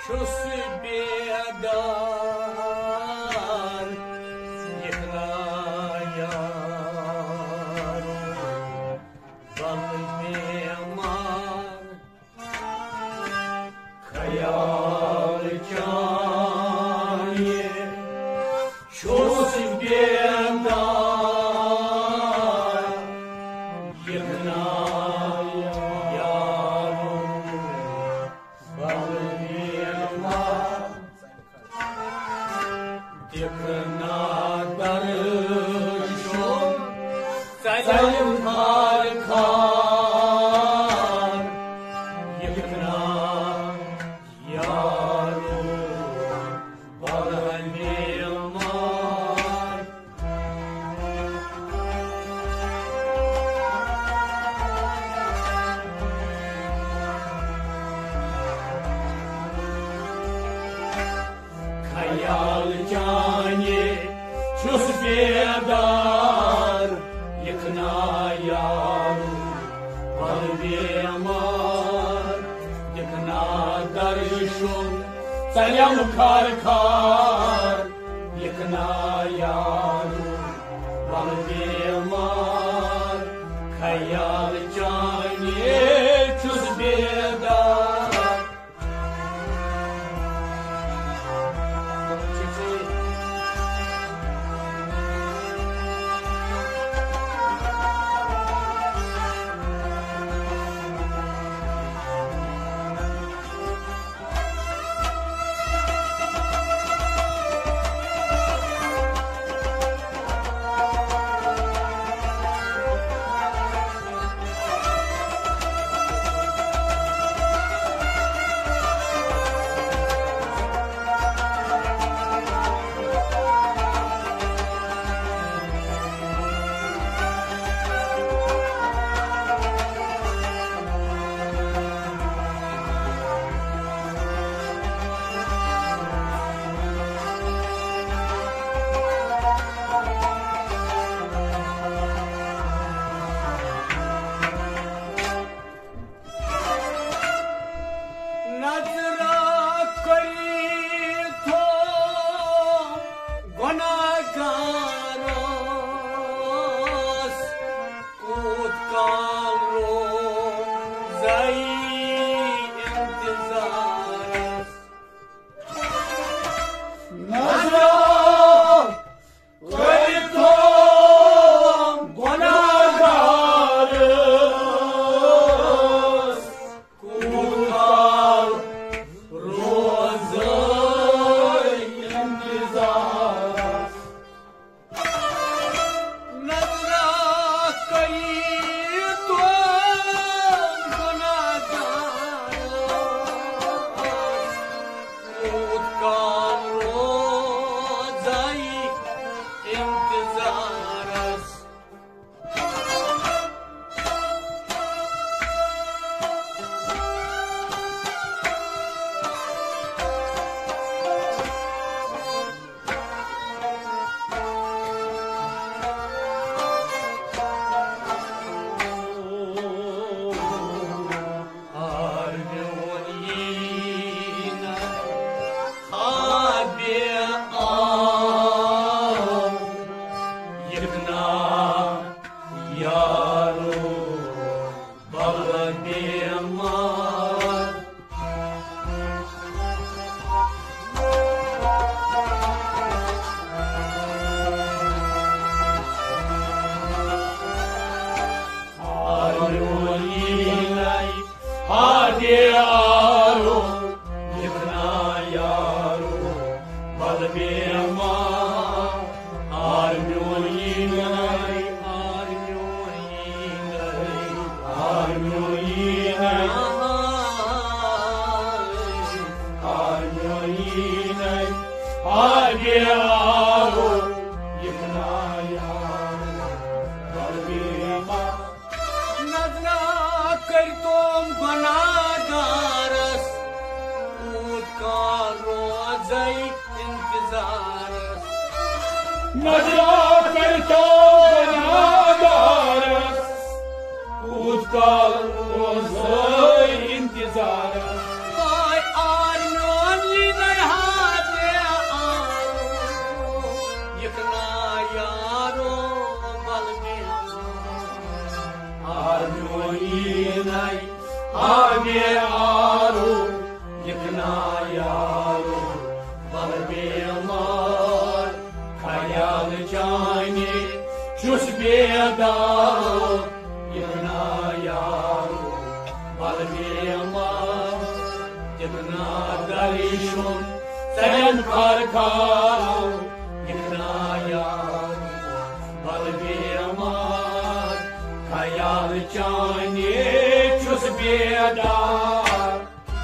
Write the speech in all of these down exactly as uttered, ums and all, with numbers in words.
Şu sübedar yıknaya Balmemar Kayal çanye Şu sübedar yıknaya Balmemar Yıkna darışım Sayın harikar Yıkna yarım Balmemar Kayal cani çöz bedar Yıkna yarım Balmemar Yıkna darışım Sayam karkar Yıkna yarım Balmemar Kayal cani çöz bedar Utkal o zay intizara Vay arnın आगे आरो यकना यारो बल बेमार ख्याल जाने चुस बेदारो यकना यारो बल बेमार यकना दरिशुन सयम खार खारो यकना यारो बल बेमार ख्याल जाने चुस बेदार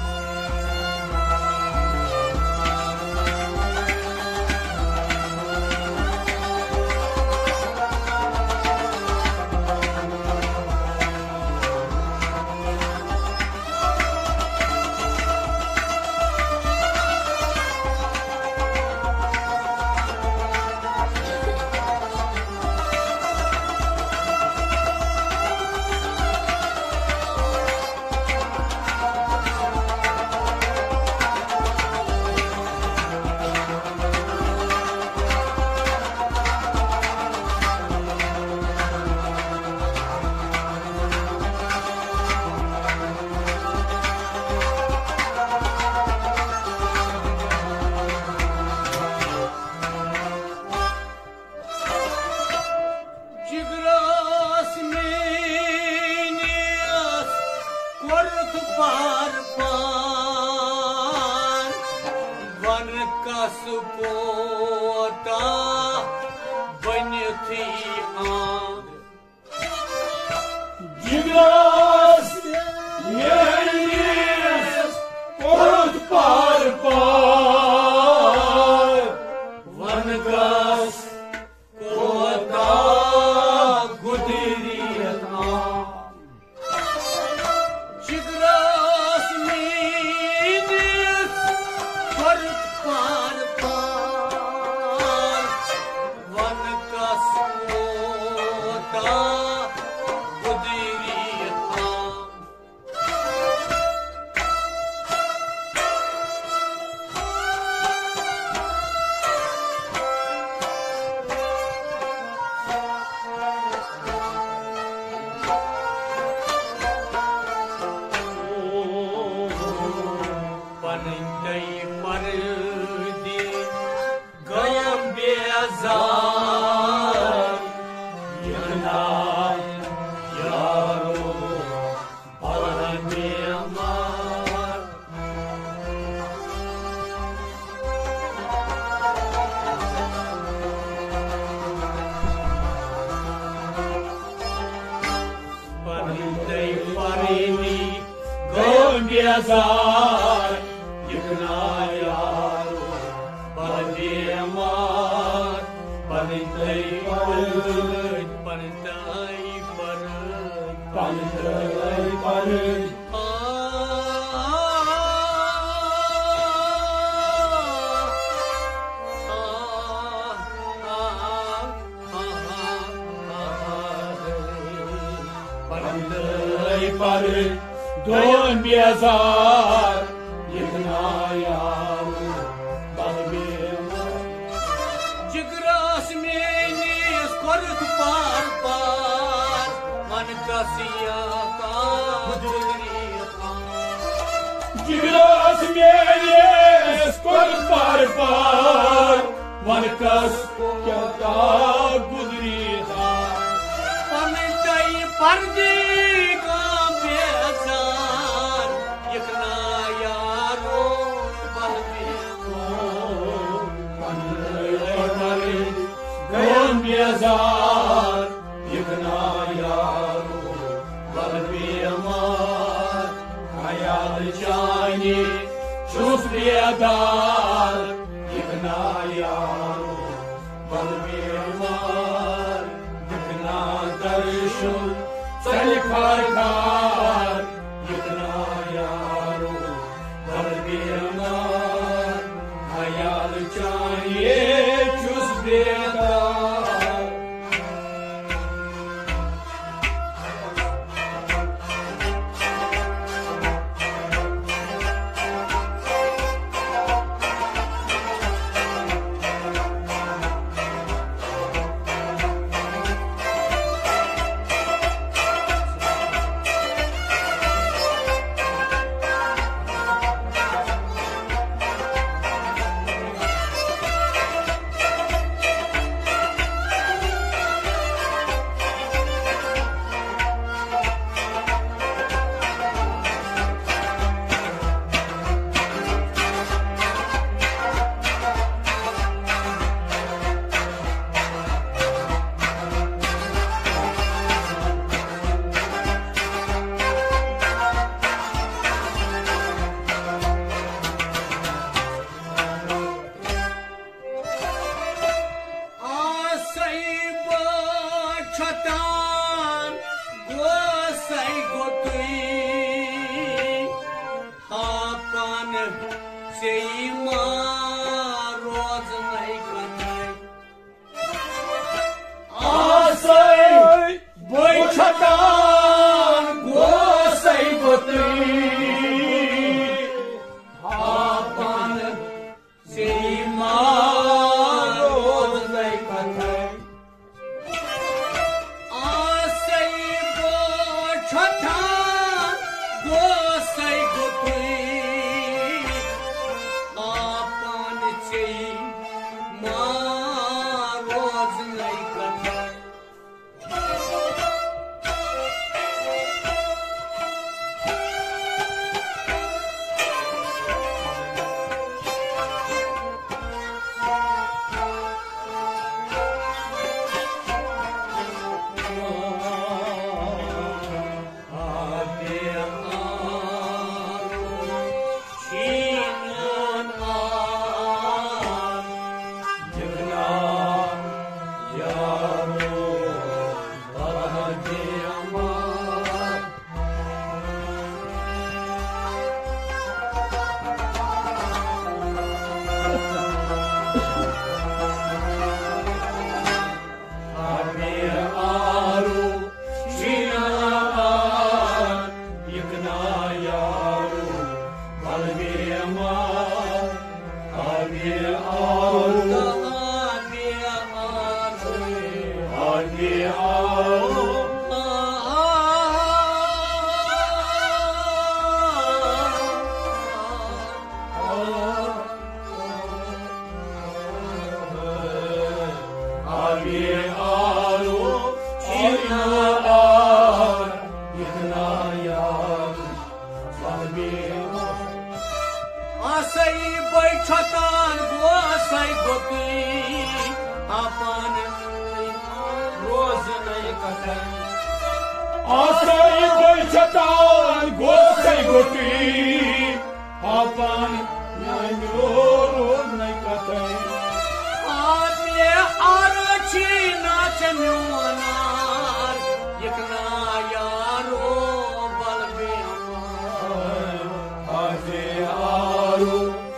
Yazar, yıkına yaro, balıyamar, balintay parıt, balintay parıt, balintay parıt. Balintay parıt. Don Biazar, yıkına yaro, bal beamar. Jigras menis korut par par, man kasiya ka gudriya ka. Jigras menis korut par par, man kasiya ka gudriya ka. Pamintai pardi ka Yazar, yıkına yaro, bal beamar, hayal cani, çus bedar, yıkına yaro, bal beamar, yıkına darşun, sel kar kar, yıkına yaro, bal beamar, hayal cani, çus bedar. पान सेई मां रोज नहीं कनाई आसै बैठतान गोसै गोत्री पान सेई मां रोज नहीं कनाई आसै बैठतान गोसै गोत्री पान सेई मां रोज नहीं कनाई आसै बैठतान गोसै गोत्री अपन रोज नहीं कनाई आसै बैठतान गोसै गोत्री अपन रोज नहीं कनाई आते आरोची नाच म्योनार एकना यारो बलबे आजे आरो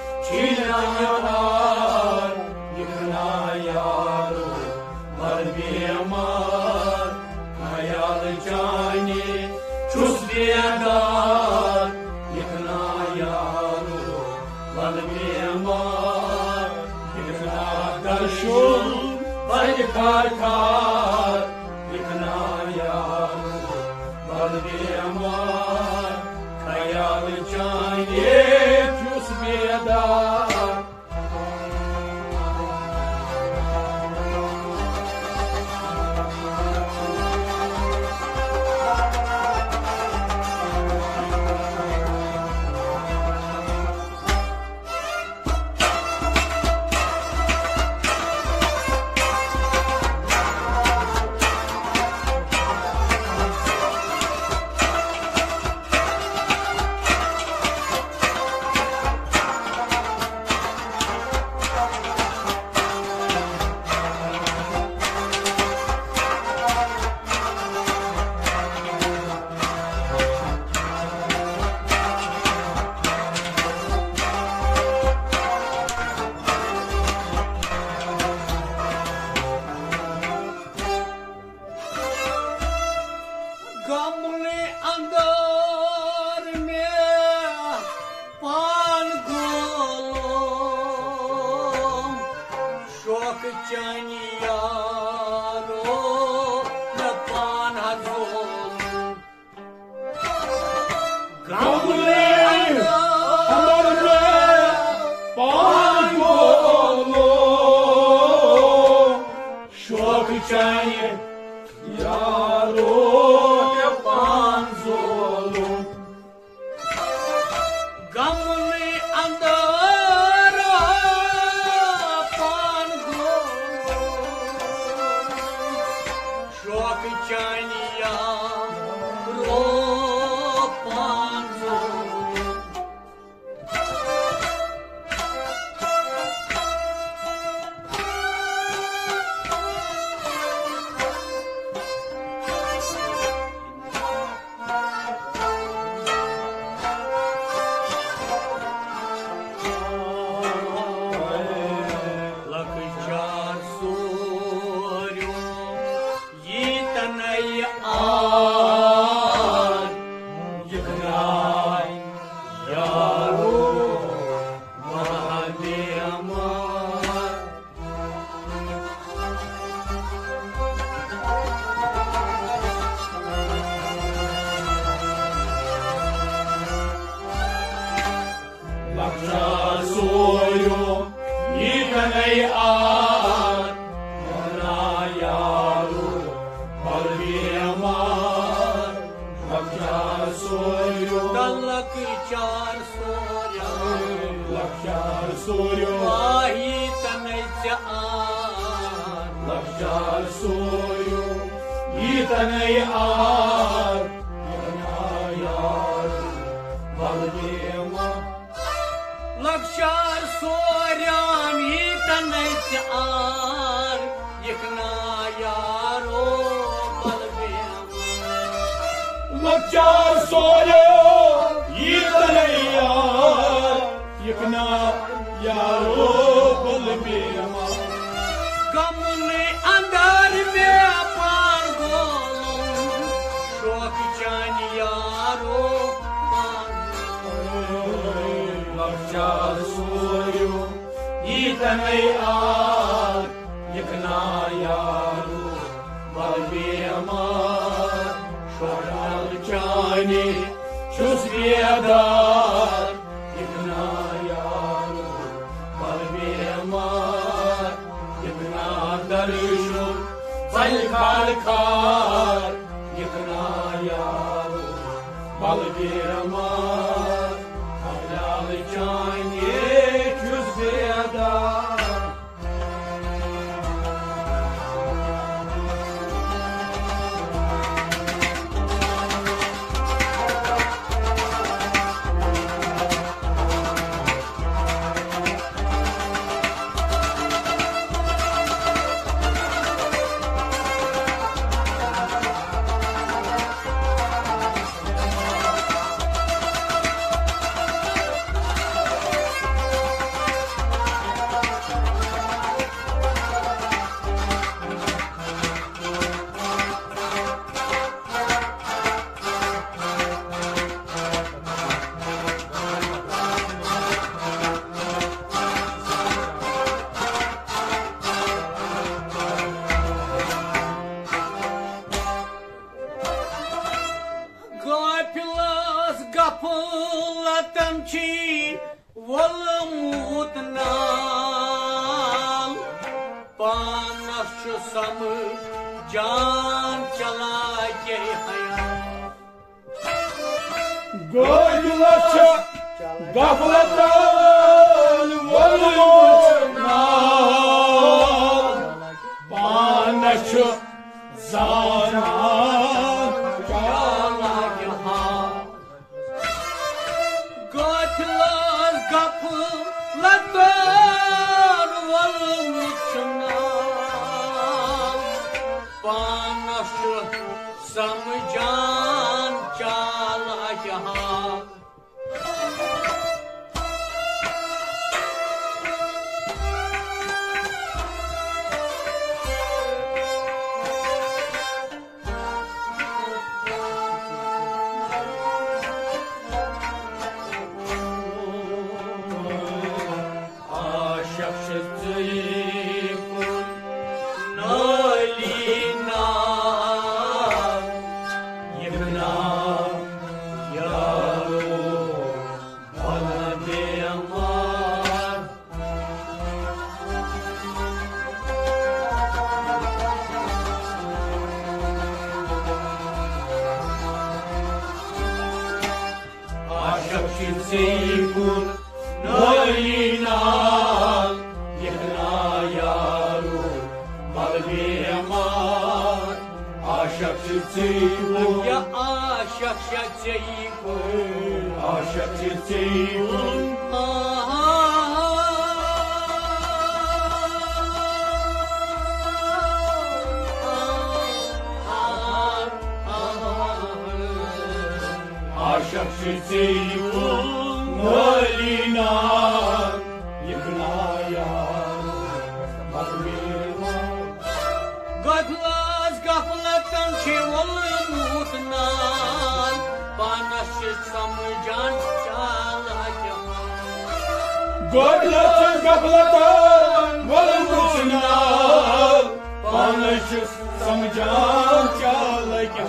चिनायार एकना यारो बलबे अमार खयाल जाने चुस बेदार एकना यारो बलबे अमार एकना दर्शन बज कार कार एकना यारो बलबे अमार खयाल जाने चुस बेदार गमले अंदर में पान गोलो शौक चानी यारो न पान हजोलो गमले अंदर में पान गोलो शौक चाहिए यारो गमले अंदर पान गोलो शौक चानी यारो पान गोलो soyu yikanay at yana yaru balbiyamar lakshar soyu dalak char soya lakshar soyu ahi tanay jaan lakshar soyu yikanay at yana yaru balbiyamar lakshar soryam yitanay jaan yikna yaro balbiyam lakshar soyu yikanay at yikna yaro balbiyamar gamne andar mein apar golum shok chan yaro lakshar soyu yikanay at yikna yaru balbiyamar shoral chani chus biadar yikna yaru balbiyamar yikna darishur balkar kar yikna yaru balbiyamar halal chani chus biadar Gapilas gapulatam chi volumutnal panas sam jaan chala ke haya Goyulacha gaflatan volumutna panachu zanan chala ke ha Gapilas gapulatam volumutnal panas sam jaan chala ke ha Seikun nolinal yekna yaru balbiyamar aşak seikun ya aşak seikun aşak seikun aşak seikun nolinal yekna yaru balbiyamar Gadlas gaflatan chi volumutnal panas sam jaan chala ke Goyulacha gaflatan volumutna panachu samjan chalake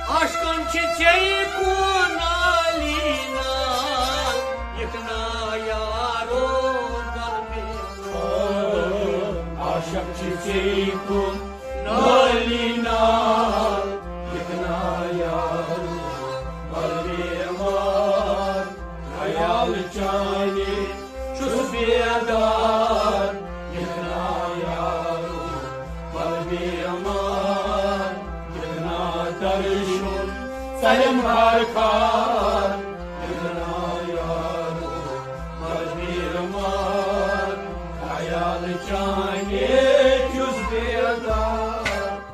aşkın çiçeği kunalina yıkna çiçeğim nalinal yıkına yaru balbemar hayal çani çuzbiyadar yıkına yaru balbemar yıkına darışun sayım harkar yıkına yaru balbemar hayal çani çuzbiyadar.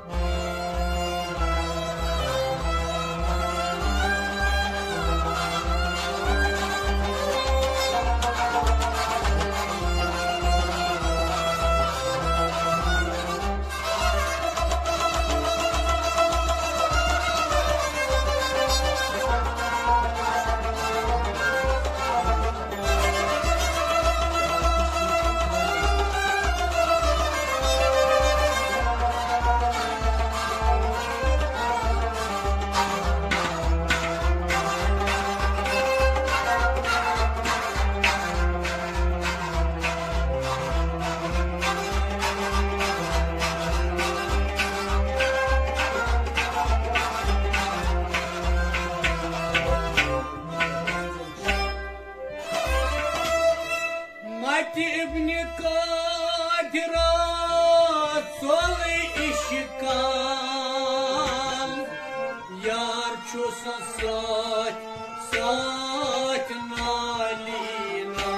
Мать ابن Кадира солы ищекал, ярчу сосать, сать налина.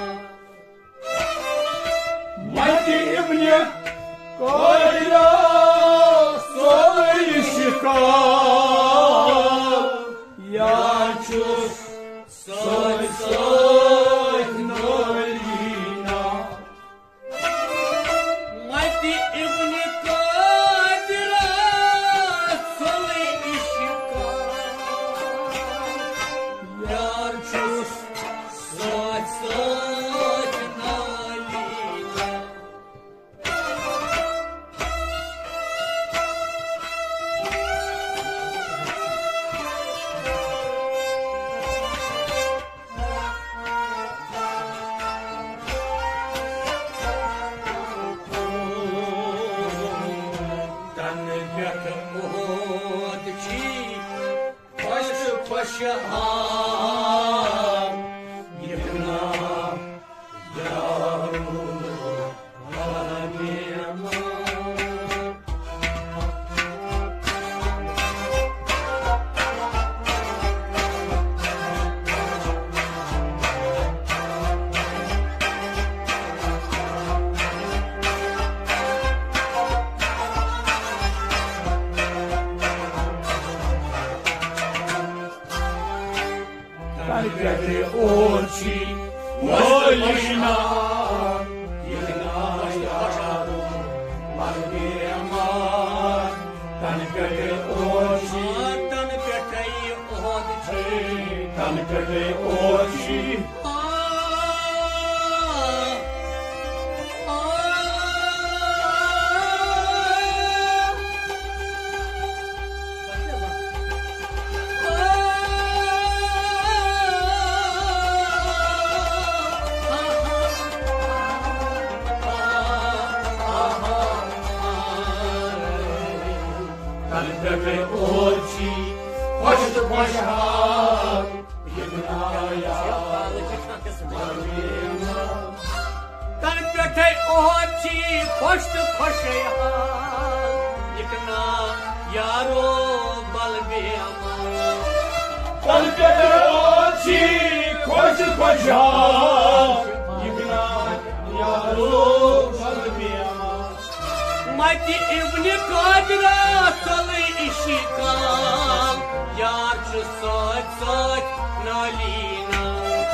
Мать ibni Kayra soy şikal Yaşus soy soy nolina. Мать ابن Кадира солы ищекал, ярчу сать, сать налина. Paşı paşa yıkına yaru balbemar. Kalpete oči molina yıkına yaru balbemar. Kalpete oči Atan petayı odçi, kalpete oči kalpete oči hoştu başar yıkına yaru balbemar. Kalpete oçi poştu koşaya yıkına yaro balbemar. Kalpete oči hoştu başar yıkına yaru balbemar. Mать ибн Кадира солы ищекал, ярче сать, сать налина.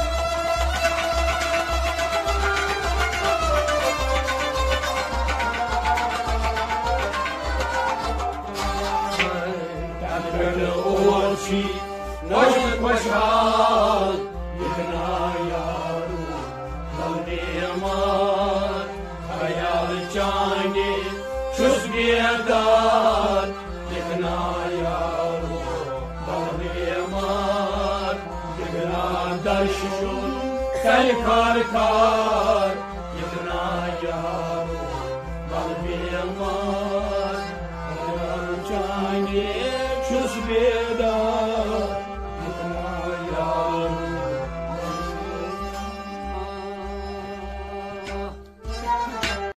Kalpete oči hoştu başar yıkına yaru balbemar. Hayal çani çuzbiyadar yıkına yaru balbemar. Yıkına darşun sen kar kar